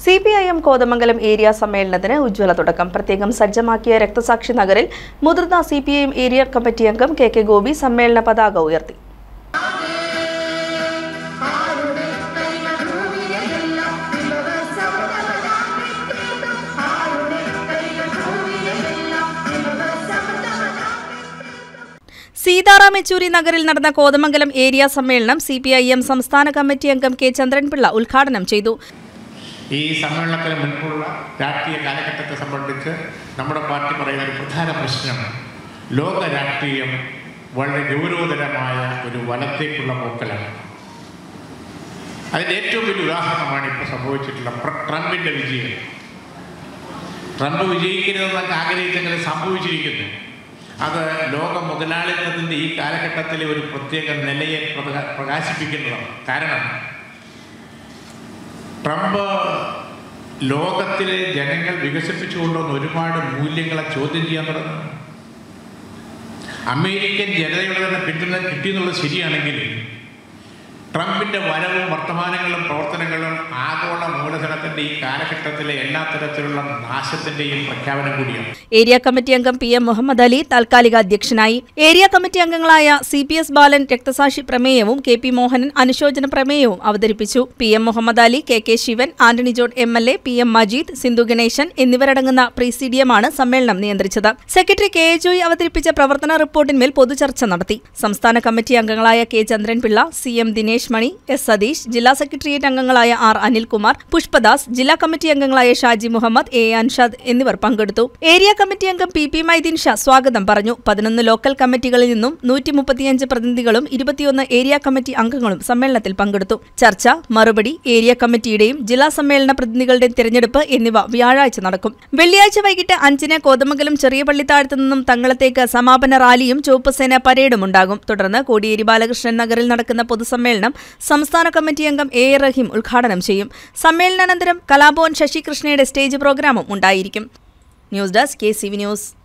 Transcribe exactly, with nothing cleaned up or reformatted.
C P I M Kothamangalam area സമ്മേളനത്തിന് ഉജ്ജ്വല തുടക്കം. പ്രത്യേകം സജ്ജമാക്കിയ രക്തസാക്ഷി നഗറിൽ മുതിർന്ന C P I M area committee അംഗം കെ കെ ഗോപി സമ്മേളന പതാക ഉയർത്തി. സീതാറാം യെച്ചൂരി നഗറിൽ നടന്ന കോതമംഗലം ഏരിയ സമ്മേളനം സി പി ഐ എം സംസ്ഥാന കമ്മിറ്റി അംഗം കെ ചന്ദ്രൻപിള്ള ഉദ്ഘാടനം ചെയ്തു. ഈ സമ്മേളനത്തിന് മുൻപുള്ള രാഷ്ട്രീയ കാലഘട്ടത്തെ സംബന്ധിച്ച് നമ്മുടെ പാർട്ടി പറയുന്ന ഒരു പ്രധാന പ്രശ്നം ലോക രാഷ്ട്രീയം വളരെ ഗൗരവതരമായ ഒരു വലത്തേക്കുള്ള പോക്കലാണ്. അതിൻ്റെ ഏറ്റവും വലിയ ഉദാഹരണമാണ് ഇപ്പോൾ സംഭവിച്ചിട്ടുള്ള ട്രംപിൻ്റെ വിജയം. ട്രംപ് വിജയിക്കരുതെന്നൊക്കെ ആഗ്രഹിച്ചെങ്കിലും സംഭവിച്ചിരിക്കുന്നു. അത് ലോക മുതലാളിത്തത്തിൻ്റെ ഈ കാലഘട്ടത്തിലെ ഒരു പ്രത്യേക നിലയെ പ്രകാശിപ്പിക്കുന്നതാണ്. കാരണം ട്രംപ് ലോകത്തിലെ ജനങ്ങൾ വികസിപ്പിച്ചുകൊണ്ടുവന്ന ഒരുപാട് മൂല്യങ്ങളെ ചോദ്യം ചെയ്യാൻ തുടങ്ങും. അമേരിക്കൻ ജനതയുടെ തന്നെ പിന്തുണ കിട്ടിയെന്നുള്ളത് ശരിയാണെങ്കിൽ ട്രംപിൻ്റെ വരവും വർത്തമാനങ്ങളും പ്രവർത്തനങ്ങളും ആഗോള മൂലധനത്തിൻ്റെ ഈ കാലഘട്ടത്തിലെ എല്ലാ തരത്തിലുള്ള നാശത്തിൻ്റെയും പ്രഖ്യാപനം കൂടിയാണ്. ഏരിയ കമ്മിറ്റി അംഗം പി എം മുഹമ്മദ് അലി താൽക്കാലിക അധ്യക്ഷനായി. ഏരിയ കമ്മിറ്റി അംഗങ്ങളായ സി പി എസ് ബാലൻ രക്തസാക്ഷി പ്രമേയവും കെ പി മോഹനൻ അനുശോചന പ്രമേയവും അവതരിപ്പിച്ചു. P M Muhammad Ali, K K Sivan, Antony George M L A, P M Majeed, Sindhu Ganesan എന്നിവരടങ്ങുന്ന പ്രീസിഡിയമാണ് സമ്മേളനം നിയന്ത്രിച്ചത്. സെക്രട്ടറി കെ എ ജോയ് അവതരിപ്പിച്ച പ്രവർത്തന റിപ്പോർട്ടിന്മേൽ പൊതുചർച്ച നടത്തി. സംസ്ഥാന കമ്മിറ്റി അംഗങ്ങളായ K Chandranpillai, C M Dinesh Mani, S Satheesh, ജില്ലാ സെക്രട്ടേറിയറ്റ് അംഗങ്ങളായ ആർ അനിൽകുമാർ, പുഷ്പദാസ്, ജില്ലാ കമ്മിറ്റി അംഗങ്ങളായ ഷാജി മുഹമ്മദ്, എ അൻഷാദ് എന്നിവർ പങ്കെടുത്തു. ഏരിയ കമ്മിറ്റി അംഗം പി പി മൈദീൻ ഷാ സ്വാഗതം പറഞ്ഞു. പതിനൊന്ന് ലോക്കൽ കമ്മിറ്റികളിൽ നിന്നും നൂറ്റി മുപ്പത്തിയഞ്ച് പ്രതിനിധികളും ഇരുപത്തിയൊന്ന് ഏരിയ കമ്മിറ്റി അംഗങ്ങളും സമ്മേളനത്തിൽ പങ്കെടുത്തു. ചർച്ച, മറുപടി, ഏരിയ കമ്മിറ്റിയുടെയും ജില്ലാ സമ്മേളന പ്രതിനിധികളുടെയും തിരഞ്ഞെടുപ്പ് എന്നിവ വ്യാഴാഴ്ച നടക്കും. വെള്ളിയാഴ്ച വൈകിട്ട് അഞ്ചിന് കോതമംഗലം ചെറിയ പള്ളിത്താഴത്തു നിന്നും തങ്ങളത്തേക്ക് സമാപന റാലിയും ചുവപ്പ് സേന പരേഡും ഉണ്ടാകും. തുടർന്ന് കോടിയേരി ബാലകൃഷ്ണൻ നഗറിൽ നടക്കുന്ന പൊതുസമ്മേളനം സംസ്ഥാന കമ്മിറ്റി അംഗം എ എ റഹീം ഉദ്ഘാടനം ചെയ്യും. സമ്മേളനാനന്തരം കലാഭവൻ ശശികൃഷ്ണയുടെ സ്റ്റേജ് പ്രോഗ്രാമും ഉണ്ടായിരിക്കും. News desk K C V news.